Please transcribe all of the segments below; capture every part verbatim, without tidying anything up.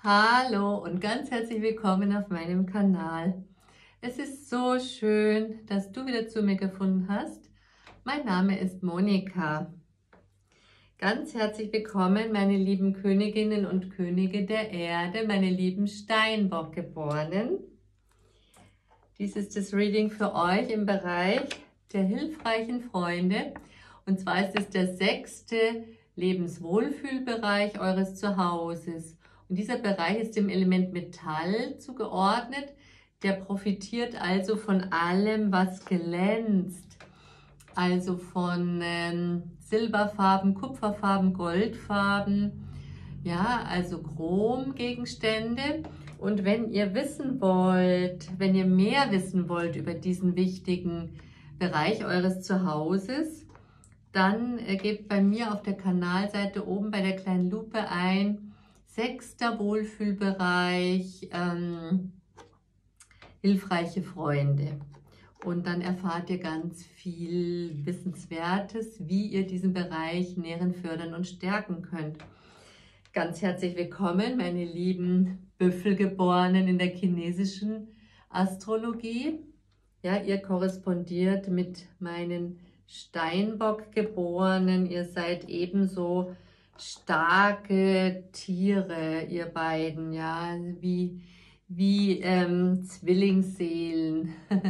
Hallo und ganz herzlich willkommen auf meinem Kanal. Es ist so schön, dass du wieder zu mir gefunden hast. Mein Name ist Monika. Ganz herzlich willkommen, meine lieben Königinnen und Könige der Erde, meine lieben Steinbock-Geborenen. Dies ist das Reading für euch im Bereich der hilfreichen Freunde. Und zwar ist es der sechste Lebenswohlfühlbereich eures Zuhauses. Und dieser Bereich ist dem Element Metall zugeordnet. Der profitiert also von allem, was glänzt. Also von ähm, Silberfarben, Kupferfarben, Goldfarben, ja, also Chromgegenstände. Und wenn ihr wissen wollt, wenn ihr mehr wissen wollt über diesen wichtigen Bereich eures Zuhauses, dann äh, gebt bei mir auf der Kanalseite oben bei der kleinen Lupe ein, sechster Wohlfühlbereich, ähm, hilfreiche Freunde. Und dann erfahrt ihr ganz viel Wissenswertes, wie ihr diesen Bereich nähren, fördern und stärken könnt. Ganz herzlich willkommen, meine lieben Büffelgeborenen in der chinesischen Astrologie. Ja, ihr korrespondiert mit meinen Steinbock-Geborenen. Ihr seid ebenso starke Tiere, ihr beiden, ja, wie, wie ähm, Zwillingsseelen.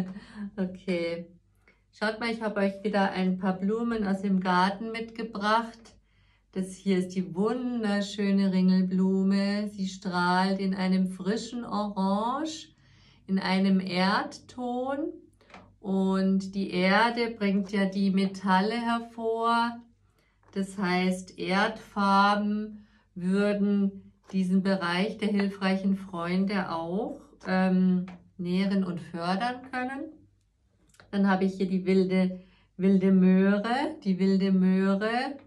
Okay. Schaut mal, ich habe euch wieder ein paar Blumen aus dem Garten mitgebracht. Das hier ist die wunderschöne Ringelblume. Sie strahlt in einem frischen Orange, in einem Erdton. Und die Erde bringt ja die Metalle hervor. Das heißt, Erdfarben würden diesen Bereich der hilfreichen Freunde auch ähm, nähren und fördern können. Dann habe ich hier die wilde, wilde Möhre. Die wilde Möhre,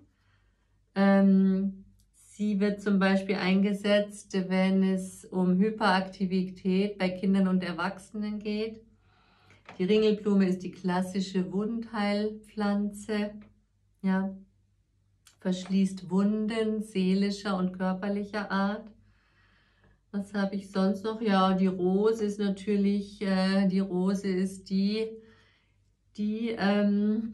ähm, sie wird zum Beispiel eingesetzt, wenn es um Hyperaktivität bei Kindern und Erwachsenen geht. Die Ringelblume ist die klassische Wundheilpflanze, ja, verschließt Wunden seelischer und körperlicher Art. Was habe ich sonst noch? Ja, die Rose ist natürlich, äh, die Rose ist die, die ähm,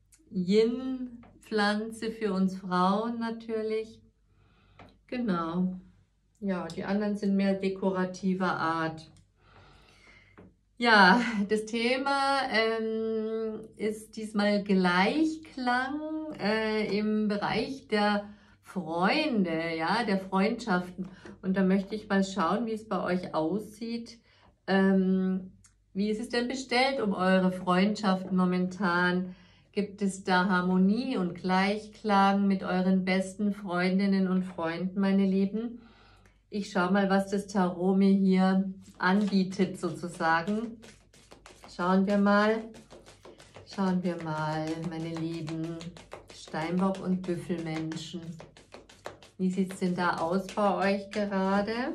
Yin-Pflanze für uns Frauen natürlich. Genau. Ja, die anderen sind mehr dekorativer Art. Ja, das Thema ähm, ist diesmal Gleichklang äh, im Bereich der Freunde, ja, der Freundschaften. Und da möchte ich mal schauen, wie es bei euch aussieht. Ähm, wie ist es denn bestellt um eure Freundschaften momentan? Gibt es da Harmonie und Gleichklang mit euren besten Freundinnen und Freunden, meine Lieben? Ich schaue mal, was das Tarot mir hier anbietet, sozusagen. Schauen wir mal. Schauen wir mal, meine lieben Steinbock- und Büffelmenschen. Wie sieht es denn da aus bei euch gerade?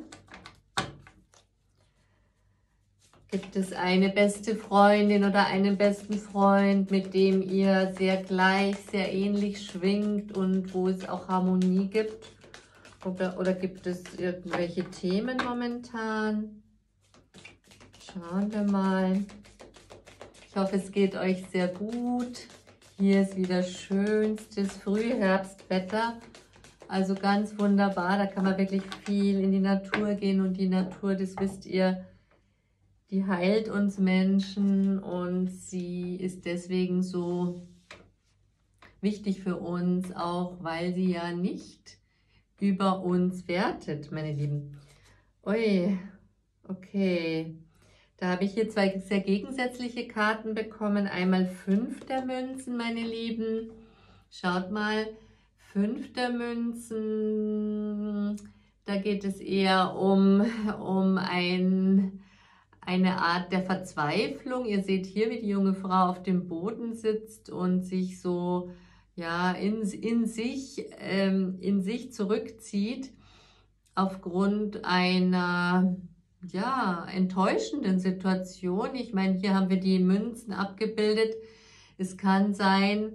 Gibt es eine beste Freundin oder einen besten Freund, mit dem ihr sehr gleich, sehr ähnlich schwingt und wo es auch Harmonie gibt? Oder, oder gibt es irgendwelche Themen momentan? Schauen wir mal. Ich hoffe, es geht euch sehr gut. Hier ist wieder schönstes Frühherbstwetter. Also ganz wunderbar. Da kann man wirklich viel in die Natur gehen. Und die Natur, das wisst ihr, die heilt uns Menschen. Und sie ist deswegen so wichtig für uns, auch weil sie ja nicht über uns wertet, meine Lieben. Ui, okay. Da habe ich hier zwei sehr gegensätzliche Karten bekommen. Einmal fünf der Münzen, meine Lieben. Schaut mal, fünf der Münzen. Da geht es eher um, um ein, eine Art der Verzweiflung. Ihr seht hier, wie die junge Frau auf dem Boden sitzt und sich so ja, in, in, sich, ähm, in sich zurückzieht aufgrund einer ja, enttäuschenden Situation. Ich meine, hier haben wir die Münzen abgebildet. Es kann sein,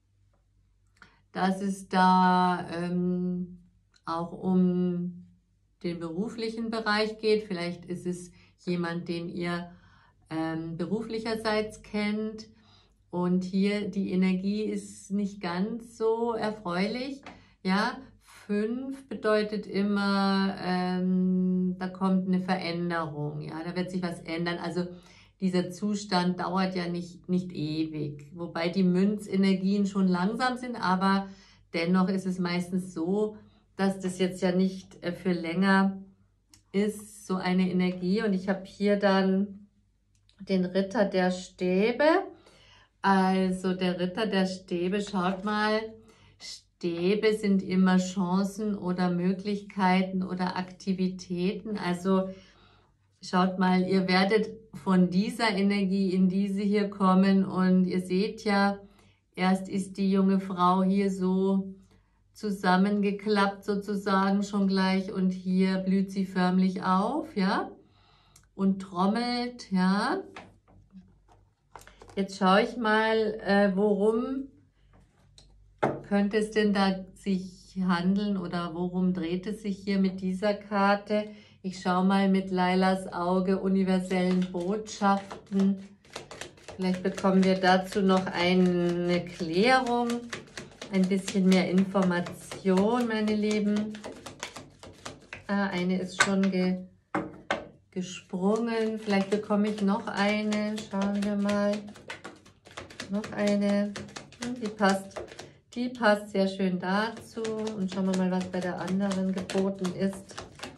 dass es da ähm, auch um den beruflichen Bereich geht. Vielleicht ist es jemand, den ihr ähm, beruflicherseits kennt. Und hier die Energie ist nicht ganz so erfreulich. Ja, fünf bedeutet immer, ähm, da kommt eine Veränderung. Ja, da wird sich was ändern. Also dieser Zustand dauert ja nicht, nicht ewig. Wobei die Münzenergien schon langsam sind, aber dennoch ist es meistens so, dass das jetzt ja nicht für länger ist, so eine Energie. Und ich habe hier dann den Ritter der Stäbe. Also der Ritter der Stäbe, schaut mal, Stäbe sind immer Chancen oder Möglichkeiten oder Aktivitäten. Also schaut mal, ihr werdet von dieser Energie in diese hier kommen und ihr seht ja, erst ist die junge Frau hier so zusammengeklappt sozusagen schon gleich und hier blüht sie förmlich auf, ja, und trommelt, ja. Jetzt schaue ich mal, äh, worum könnte es denn da sich handeln oder worum dreht es sich hier mit dieser Karte? Ich schaue mal mit Lailas Auge universellen Botschaften. Vielleicht bekommen wir dazu noch eine Klärung, ein bisschen mehr Information, meine Lieben. Ah, eine ist schon ge gesprungen. Vielleicht bekomme ich noch eine. Schauen wir mal. Noch eine. Die passt, die passt sehr schön dazu. Und schauen wir mal, was bei der anderen geboten ist.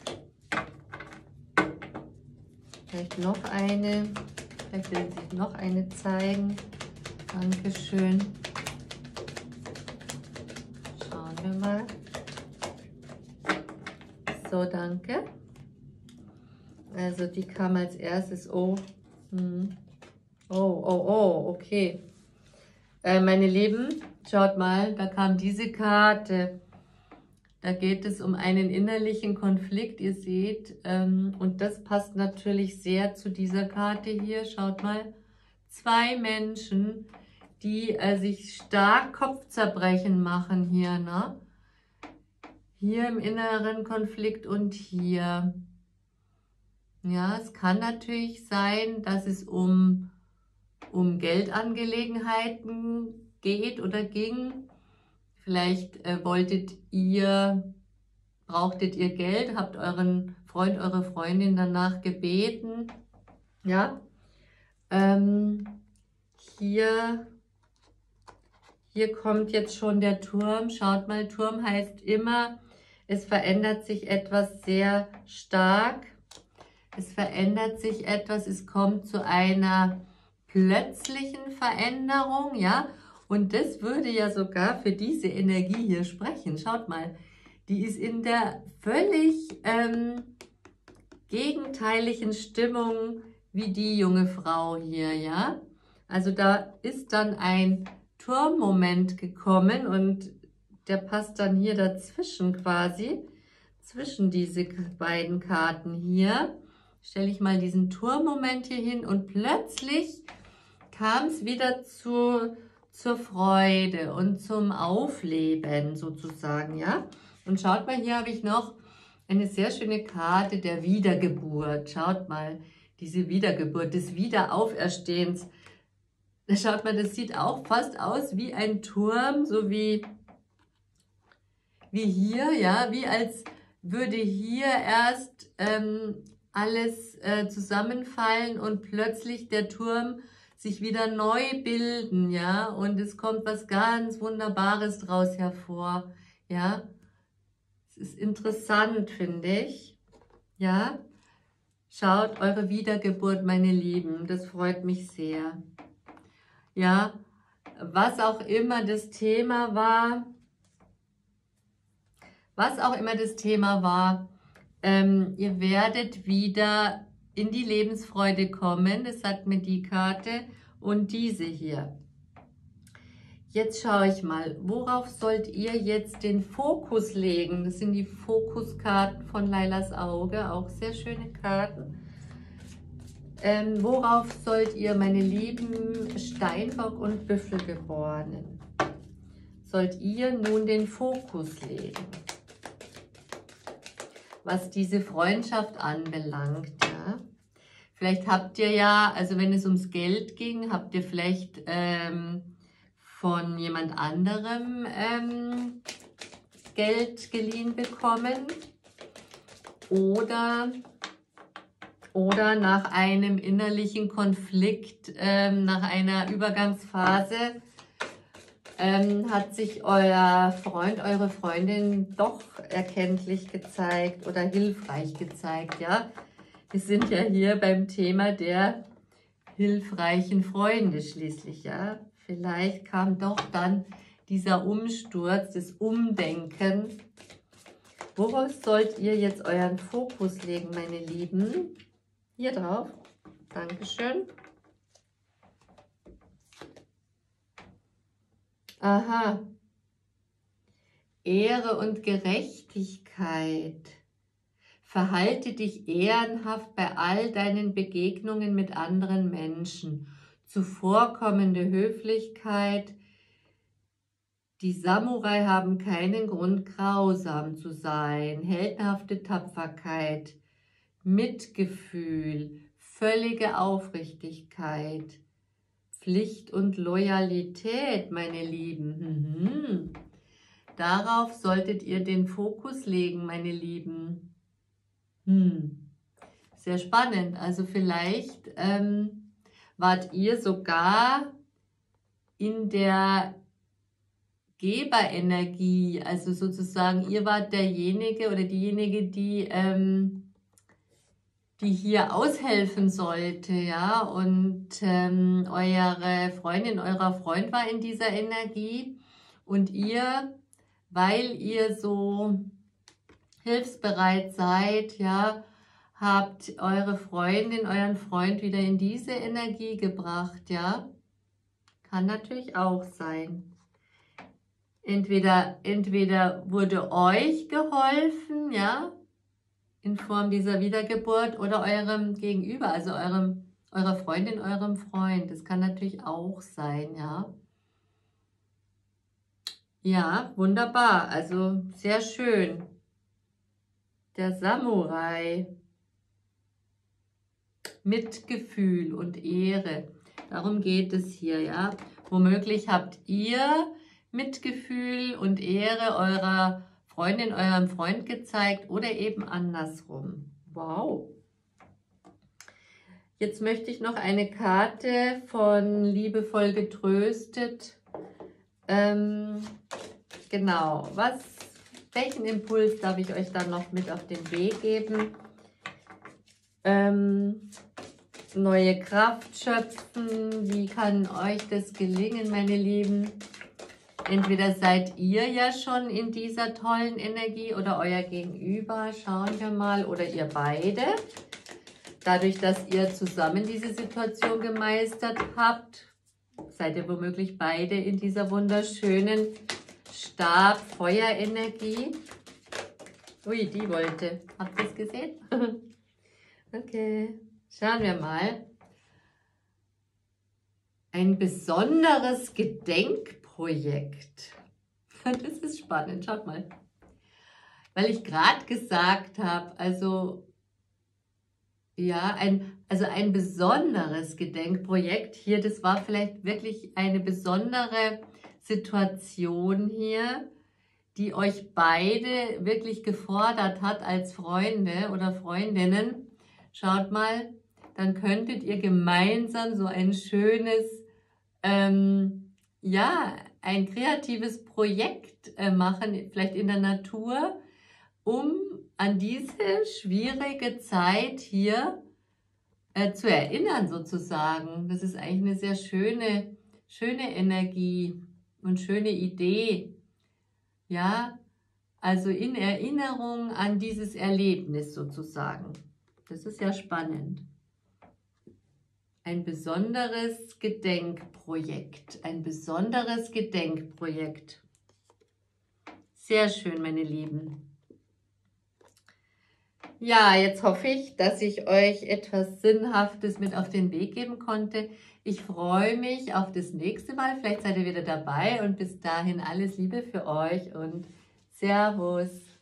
Vielleicht noch eine. Vielleicht will sich noch eine zeigen. Dankeschön. Schauen wir mal. So, danke. Also die kam als erstes. Oh, hm. oh, oh, oh, okay. Äh, meine Lieben, schaut mal, da kam diese Karte. Da geht es um einen innerlichen Konflikt, ihr seht, ähm, und das passt natürlich sehr zu dieser Karte hier. Schaut mal, zwei Menschen, die äh, sich stark Kopfzerbrechen machen hier, ne? Hier im inneren Konflikt und hier. Ja, es kann natürlich sein, dass es um, um Geldangelegenheiten geht oder ging. Vielleicht äh, wolltet ihr, brauchtet ihr Geld, habt euren Freund, eure Freundin danach gebeten. Ja, ähm, hier, hier kommt jetzt schon der Turm. Schaut mal, Turm heißt immer, es verändert sich etwas sehr stark. Es verändert sich etwas, es kommt zu einer plötzlichen Veränderung, ja. Und das würde ja sogar für diese Energie hier sprechen. Schaut mal, die ist in der völlig ähm, gegenteiligen Stimmung wie die junge Frau hier, ja. Also da ist dann ein Turmmoment gekommen und der passt dann hier dazwischen quasi, zwischen diese beiden Karten hier. Stelle ich mal diesen Turmmoment hier hin und plötzlich kam es wieder zu... zur Freude und zum Aufleben sozusagen, ja. Und schaut mal, hier habe ich noch eine sehr schöne Karte der Wiedergeburt. Schaut mal, diese Wiedergeburt, des Wiederauferstehens. Schaut mal, das sieht auch fast aus wie ein Turm, so wie, wie hier, ja, wie als würde hier erst ähm, alles äh, zusammenfallen und plötzlich der Turm sich wieder neu bilden, ja, und es kommt was ganz Wunderbares draus hervor, ja. Es ist interessant, finde ich, ja. Schaut, eure Wiedergeburt, meine Lieben, das freut mich sehr. Ja, was auch immer das Thema war, was auch immer das Thema war, ähm, ihr werdet wieder in die Lebensfreude kommen, das sagt mir die Karte und diese hier. Jetzt schaue ich mal, worauf sollt ihr jetzt den Fokus legen? Das sind die Fokuskarten von Lailas Auge, auch sehr schöne Karten. Ähm, worauf sollt ihr, meine lieben Steinbock und Büffelgeborenen, sollt ihr nun den Fokus legen? was diese Freundschaft anbelangt, ja. Vielleicht habt ihr ja, also wenn es ums Geld ging, habt ihr vielleicht ähm, von jemand anderem ähm, Geld geliehen bekommen oder, oder nach einem innerlichen Konflikt, ähm, nach einer Übergangsphase, ähm, hat sich euer Freund, eure Freundin doch erkenntlich gezeigt oder hilfreich gezeigt, ja. Wir sind ja hier beim Thema der hilfreichen Freunde schließlich, ja. Vielleicht kam doch dann dieser Umsturz, das Umdenken. Worauf sollt ihr jetzt euren Fokus legen, meine Lieben? Hier drauf. Dankeschön. Aha. Ehre und Gerechtigkeit. Verhalte dich ehrenhaft bei all deinen Begegnungen mit anderen Menschen. Zuvorkommende Höflichkeit. Die Samurai haben keinen Grund, grausam zu sein. Heldenhafte Tapferkeit, Mitgefühl, völlige Aufrichtigkeit, Pflicht und Loyalität, meine Lieben. Mhm. Darauf solltet ihr den Fokus legen, meine Lieben. Hm. Sehr spannend. Also vielleicht ähm, wart ihr sogar in der Geberenergie, also sozusagen, ihr wart derjenige oder diejenige, die, ähm, die hier aushelfen sollte, ja, und ähm, eure Freundin, euer Freund war in dieser Energie und ihr, weil ihr so hilfsbereit seid, ja, habt eure Freundin, euren Freund wieder in diese Energie gebracht, ja, kann natürlich auch sein. Entweder, entweder wurde euch geholfen, ja, in Form dieser Wiedergeburt oder eurem Gegenüber, also eurem, eurer Freundin, eurem Freund. Das kann natürlich auch sein, ja. Ja, wunderbar, also sehr schön. Der Samurai. Mitgefühl und Ehre. Darum geht es hier, ja. Womöglich habt ihr Mitgefühl und Ehre eurer Freundin, eurem Freund gezeigt oder eben andersrum. Wow. Jetzt möchte ich noch eine Karte von Liebevoll getröstet. Ähm, genau, was, welchen Impuls darf ich euch dann noch mit auf den Weg geben? Ähm, neue Kraft schöpfen. Wie kann euch das gelingen, meine Lieben? Entweder seid ihr ja schon in dieser tollen Energie oder euer Gegenüber, schauen wir mal, oder ihr beide. Dadurch, dass ihr zusammen diese Situation gemeistert habt, seid ihr womöglich beide in dieser wunderschönen Stab-Feuerenergie. Ui, die wollte. Habt ihr es gesehen? Okay, schauen wir mal. Ein besonderes Gedenkprojekt. Das ist spannend, schaut mal. Weil ich gerade gesagt habe, also ja, ein, also ein besonderes Gedenkprojekt hier, das war vielleicht wirklich eine besondere Situation hier, die euch beide wirklich gefordert hat als Freunde oder Freundinnen. Schaut mal, dann könntet ihr gemeinsam so ein schönes, ähm, ja, ein kreatives Projekt äh, machen, vielleicht in der Natur, um an diese schwierige Zeit hier äh, zu erinnern sozusagen. Das ist eigentlich eine sehr schöne, schöne Energie und schöne Idee. Ja, also in Erinnerung an dieses Erlebnis sozusagen. Das ist ja spannend. Ein besonderes Gedenkprojekt. Ein besonderes Gedenkprojekt. Sehr schön, meine Lieben. Ja, jetzt hoffe ich, dass ich euch etwas Sinnhaftes mit auf den Weg geben konnte. Ich freue mich auf das nächste Mal. Vielleicht seid ihr wieder dabei und bis dahin alles Liebe für euch und Servus.